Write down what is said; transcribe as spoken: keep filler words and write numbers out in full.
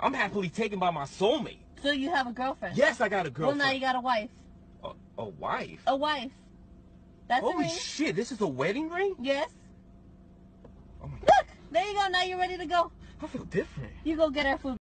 I'm happily taken by my soulmate. So you have a girlfriend? Yes, I got a girlfriend. Well, now you got a wife. A, a wife? A wife. That's Holy a ring. shit, this is a wedding ring? Yes. Oh my God. Look, there you go. Now you're ready to go. I feel different. You go get our food.